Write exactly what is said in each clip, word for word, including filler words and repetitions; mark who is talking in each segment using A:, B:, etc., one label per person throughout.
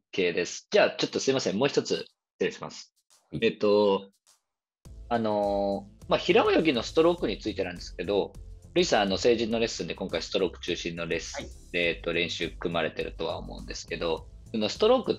A: OK です。じゃあ、ちょっとすいません。もう一つ失礼します。
B: はい
A: えっと、あのーまあ、平泳ぎのストロークについてなんですけど、ルイさん、あの、成人のレッスンで今回ストローク中心のレッスン
B: はい。
A: で、えっと、練習組まれてるとは思うんですけど、そのストロークって、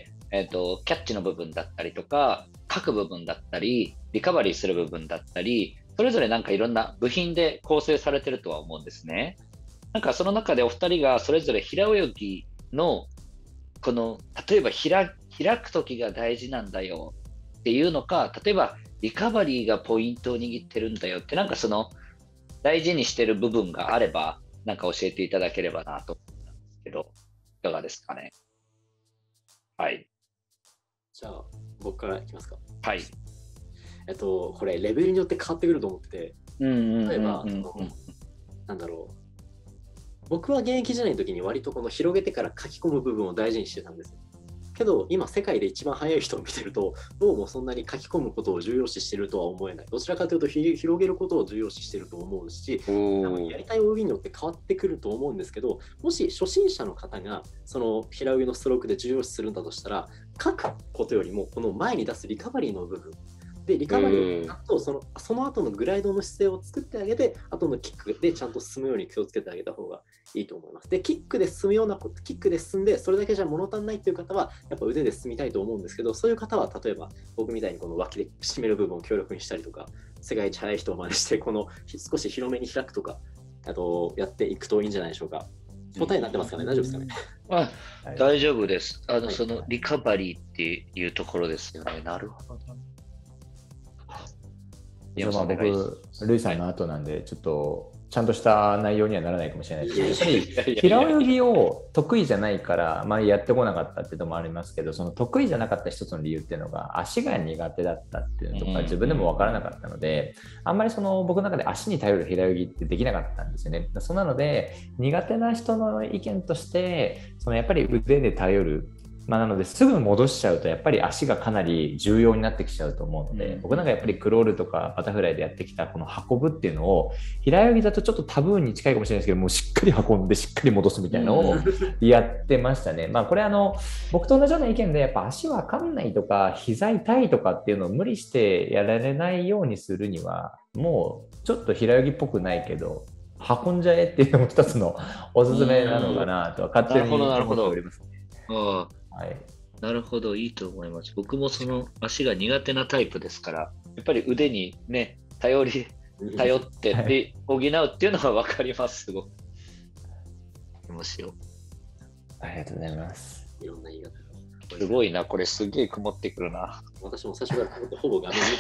A: えっと、キャッチの部分だったりとか、書く部分だったり、リカバリーする部分だったり、それぞれなんかいろんな部品で構成されてるとは思うんですね。なんかその中でお二人がそれぞれ平泳ぎのこの、例えば開開く時が大事なんだよっていうのか、例えばリカバリーがポイントを握ってるんだよって、なんかその大事にしてる部分があれば、なんか教えていただければなと思ったんですけど、いかがですかね。はい。
B: じゃあ、僕からいきますか。
A: はい。
B: えっと、これ、レベルによって変わってくると思ってて、
A: うんうんうん
B: 例えば、
A: うんうん。
B: そのなんだろう。僕は現役時代の時に割とこの広げてから書き込む部分を大事にしてたんですよ。けど、今、世界で一番速い人を見てると、どうもそんなに書き込むことを重要視してるとは思えない。どちらかというと、ひ広げることを重要視してると思うし、多分
A: おー。
B: やりたい泳ぎによって変わってくると思うんですけど、もし初心者の方がその平泳ぎのストロークで重要視するんだとしたら、書くことよりもこの前に出すリカバリーの部分で、リカバリーの後そのその後のグライドの姿勢を作ってあげて、後のキックでちゃんと進むように気をつけてあげた方がいいと思います。で、キックで進むようなこと、キックで進んで、それだけじゃ物足んないっていう方は、やっぱ腕で進みたいと思うんですけど、そういう方は例えば僕みたいにこの脇で締める部分を強力にしたりとか、世界一速い人を真似して、この少し広めに開くとか、あとやっていくといいんじゃないでしょうか。答えになってますかね、大丈夫ですかね。
A: あ、
B: はい、
A: 大丈夫です。あの、
B: はい、
A: そのリカバリーっていうところですよね。なるほど。
C: そうまあ僕、ルイさんの後なんで、ちょっとちゃんとした内容にはならないかもしれないですけど、やっぱり平泳ぎを得意じゃないから、あまりやってこなかったっていうのもありますけど、その得意じゃなかった一つの理由っていうのが、足が苦手だったっていうのとか、自分でも分からなかったので、あんまりその僕の中で足に頼る平泳ぎってできなかったんですよね。そうなので、苦手な人の意見として、そのやっぱり腕で頼る。まあ、なのですぐ戻しちゃうとやっぱり足がかなり重要になってきちゃうと思うので、うん、僕なんかやっぱりクロールとかバタフライでやってきたこの運ぶっていうのを平泳ぎだとちょっとタブーに近いかもしれないですけど、もうしっかり運んでしっかり戻すみたいなのをやってましたね。まあこれあの僕と同じような意見で、やっぱ足わかんないとか膝痛いとかっていうのを無理してやられないようにするには、もうちょっと平泳ぎっぽくないけど運んじゃえっていうのも一つのおすすめなのかなとは勝手に思っておりますね。
A: はい、なるほど、いいと思います。僕もその足が苦手なタイプですから、やっぱり腕にね、頼り、頼ってで補うっていうのは分かります、すごく。どうしよう。
C: ありがとうございます。
B: いろんな言い方。
A: すごいな、これすげえ曇ってくるな。
B: 私も最初からほぼ画面見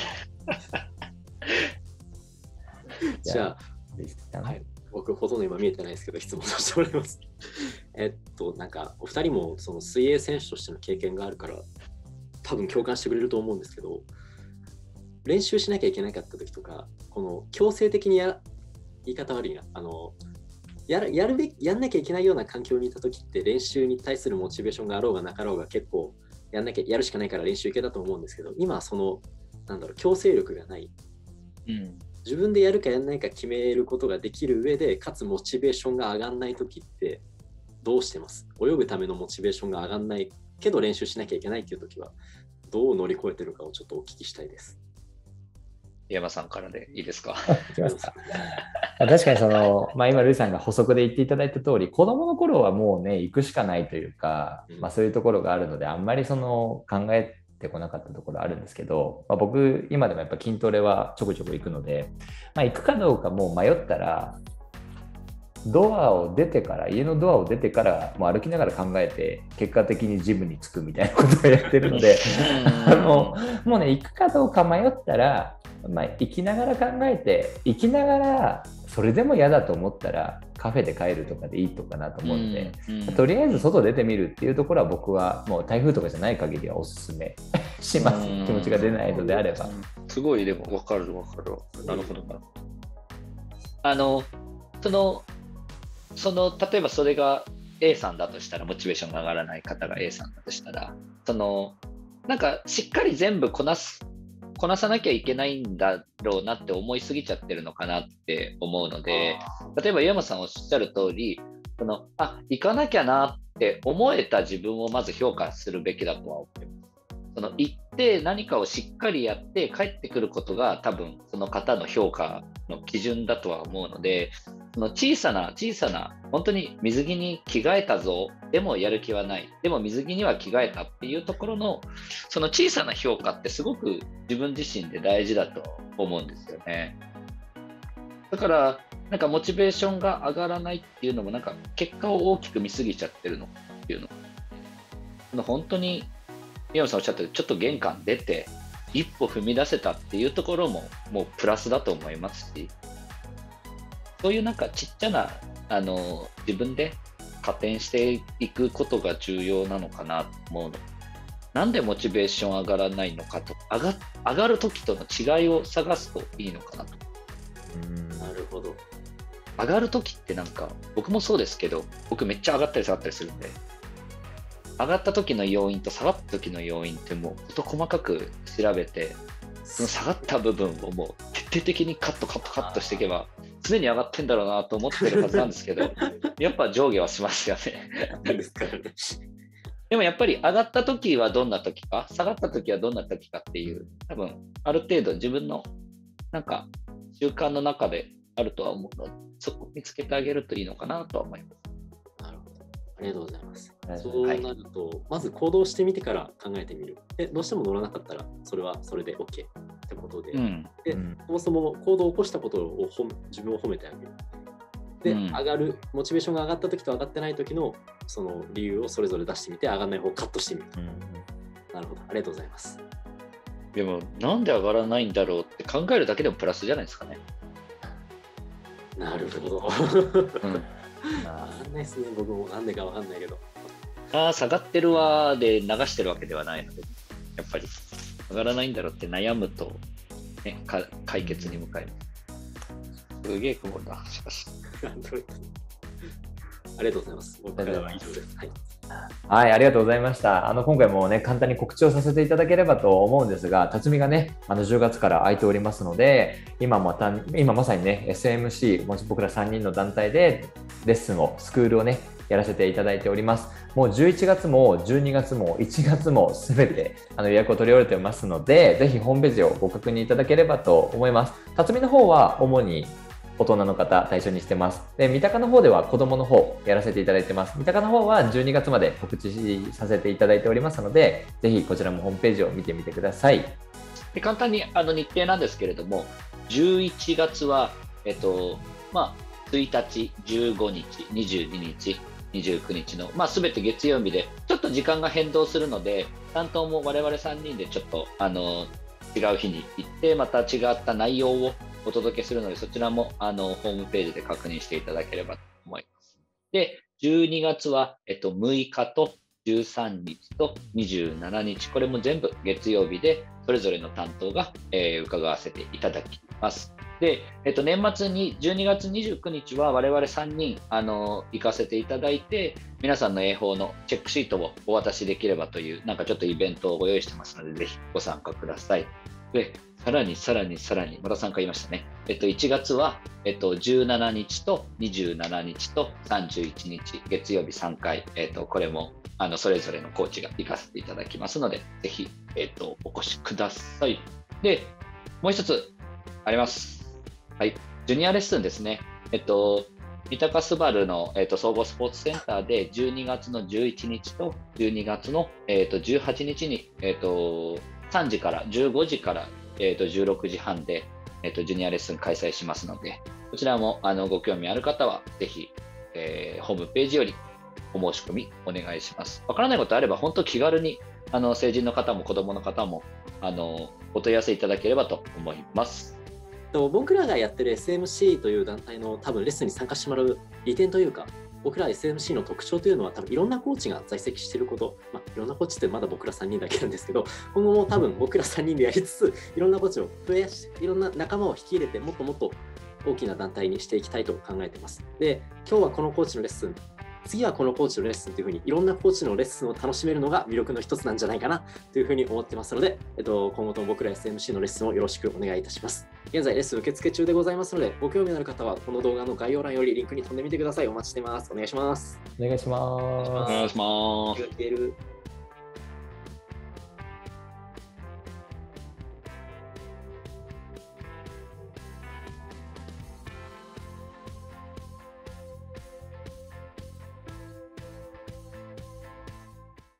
B: じゃあ、はい、僕ほとんど今見えてないですけど、質問させてもらいます。えっと、なんか、お二人もその水泳選手としての経験があるから、多分共感してくれると思うんですけど、練習しなきゃいけなかった時とか、この強制的にや、言い方悪いな、あの、やる、やるべき、やんなきゃいけないような環境にいた時って、練習に対するモチベーションがあろうがなかろうが結構、やんなきゃ、やるしかないから練習行けたと思うんですけど、今、その、なんだろう、強制力がない。
A: うん、
B: 自分でやるかやらないか決めることができる上で、かつモチベーションが上がらない時ってどうしてます？泳ぐためのモチベーションが上がらないけど練習しなきゃいけないっていう時はどう乗り越えてるかをちょっとお聞きしたいです。
A: 山さんからでいいですか？
C: いきますか。確かにその、まあ、今ルイさんが補足で言っていただいた通り、子供の頃はもうね行くしかないというか、まあ、そういうところがあるのであんまりその考えてこなかったところあるんですけど、まあ、僕今でもやっぱ筋トレはちょこちょこ行くので、まあ、行くかどうかもう迷ったらドアを出てから家のドアを出てからもう歩きながら考えて結果的にジムに着くみたいなことをやってるのであのもうね行くかどうか迷ったら、まあ、行きながら考えて行きながらそれでも嫌だと思ったらカフェで帰るとかでいいとかなと思うので、うんうん、とりあえず外出てみるっていうところは僕はもう台風とかじゃない限りはおすすめします。気持ちが出ないのであれば。
A: すごいでも分かる分かる。なるほどな。あのそのその例えばそれが A さんだとしたらモチベーションが上がらない方が A さんだとしたらそのなんかしっかり全部こなすこなさなきゃいけないんだろうなって思いすぎちゃってるのかなって思うので、例えば岩間さんおっしゃる通りそのあ行かなきゃなって思えた自分をまず評価するべきだとは思います。その行って何かをしっかりやって帰ってくることが多分その方の評価の基準だとは思うので、その小さな小さな本当に水着に着替えたぞでもやる気はない、でも水着には着替えたっていうところのその小さな評価ってすごく自分自身で大事だと思うんですよね。だからなんかモチベーションが上がらないっていうのもなんか結果を大きく見すぎちゃってるのっていうの、その本当に宮本さんおっしゃったようにちょっと玄関出て一歩踏み出せたっていうところももうプラスだと思いますし、そういうなんかちっちゃなあの自分で加点していくことが重要なのかなと思うの。なんでモチベーション上がらないのかと、上が上がる時との違いを探すといいのかなと。
B: うんなるほど。
A: 上がる時ってなんか僕もそうですけど、僕めっちゃ上がったり下がったりするんで、上がった時の要因と下がった時の要因ってもう事細かく調べて、その下がった部分をもう徹底的にカットカットカットしていけば常に上がってんだろうなと思ってるはずなんですけどやっぱ上下はしますよねでもやっぱり上がった時はどんな時か、下がった時はどんな時かっていう、多分ある程度自分のなんか習慣の中であるとは思うので、そこを見つけてあげるといいのかなとは思います。
B: なるほど、ありがとうございます。
C: はい、
B: そうなると、はい、まず行動してみてから考えてみる。でどうしても乗らなかったらそれはそれで OK ってことで、うん、で、うん、そもそも行動を起こしたことを自分を褒めてあげる。で、うん、上がるモチベーションが上がった時と上がってない時のその理由をそれぞれ出してみて、上がらない方をカットしてみる。うん、なるほど、ありがとうございます。
A: でもなんで上がらないんだろうって考えるだけでもプラスじゃないですかね。
B: なるほど。うん、分かんないですね、僕もなんでか分かんないけど。
A: ああ、下がってるわで流してるわけではないので、やっぱり上がらないんだろうって悩むと、ね、か解決に向かいます。すげえ雲だ、しかし。
B: ありがとうございます。僕からは以上です。はい。
C: はい、ありがとうございました。あの今回もね、簡単に告知をさせていただければと思うんですが、辰巳がね、あのじゅうがつから空いておりますので、今また今まさにね、エスエムシー、もし僕らさんにんの団体でレッスンを、スクールをね、やらせていただいております。もうじゅういちがつもじゅうにがつもいちがつもすべてあの予約を取り終えてますので、ぜひホームページをご確認いただければと思います。辰巳の方は主に大人の方対象にしてます。で、三鷹の方では子供の方やらせていただいてます。三鷹の方はじゅうにがつまで告知させていただいておりますので、ぜひこちらもホームページを見てみてください。
A: で簡単にあの日程なんですけれども、じゅういちがつは、えっと、まあ、ついたち、じゅうごにち、にじゅうににち、にじゅうくにちの、まあ、全て月曜日で、ちょっと時間が変動するので、担当も我々さんにんでちょっとあの違う日に行って、また違った内容をお届けするので、そちらもあのホームページで確認していただければと思います。で、じゅうにがつは、えっと、むいかとじゅうさんにちとにじゅうしちにち、これも全部月曜日で、それぞれの担当が、えー、伺わせていただきます。で、えっと、年末にじゅうにがつにじゅうくにちは我々さんにんあの行かせていただいて、皆さんの英法のチェックシートをお渡しできればという、なんかちょっとイベントをご用意してますので、ぜひご参加ください。で、さらにさらにさらに、またさんかい言いましたね。えっと、いちがつは、えっと、じゅうしちにちとにじゅうしちにちとさんじゅういちにち、月曜日さんかい、えっと、これもあのそれぞれのコーチが行かせていただきますので、ぜひ、えっと、お越しください。で、もう一つあります。はい、ジュニアレッスンですね。えっと、三鷹スバルの、えっと、総合スポーツセンターでじゅうにがつのじゅういちにちとじゅうにがつの、えっと、じゅうはちにちに、えっと、さんじからじゅうごじから、えっと、じゅうろくじはんで、えっと、ジュニアレッスン開催しますので、こちらもあのご興味ある方はぜひ、えー、ホームページよりお申し込みお願いします。わからないことあれば本当気軽にあの成人の方も子どもの方もあのお問い合わせいただければと思います。
B: 僕らがやってる エスエムシー という団体の多分レッスンに参加してもらう利点というか、僕ら エスエムシー の特徴というのは多分いろんなコーチが在籍していること、まあ、いろんなコーチってまだ僕らさんにんだけなんですけど、今後も多分僕らさんにんでやりつつ、いろんなコーチを増やし、いろんな仲間を引き入れてもっともっと大きな団体にしていきたいと考えています。で、今日はこのコーチのレッスン次はこのコーチのレッスンというふうにいろんなコーチのレッスンを楽しめるのが魅力の一つなんじゃないかなというふうに思ってますので、えっと、今後とも僕ら エスエムシー のレッスンをよろしくお願いいたします。現在レッスン受付中でございますので、ご興味のある方はこの動画の概要欄よりリンクに飛んでみてください。お待ちしています。お願いします。
C: お願いします。
A: お願いします。
B: いける。